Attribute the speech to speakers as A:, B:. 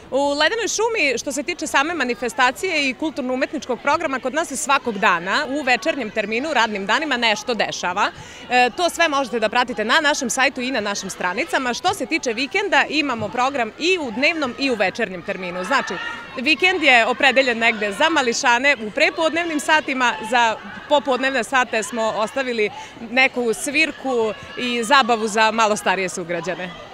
A: U Ledenoj šumi, što se tiče same manifestacije i kulturno-umetničkog programa, kod nas se svakog dana u večernjem terminu, radnim danima, nešto dešava. To sve možete da pratite na našem sajtu i na našim stranicama. Što se tiče vikenda, imamo program i u dnevnom i u večernjem terminu. Znači, vikend je opredeljen negde za mališane u prepodnevnim satima, za popodnevne sate smo ostavili neku svirku i zabavu za malo starije sugrađane.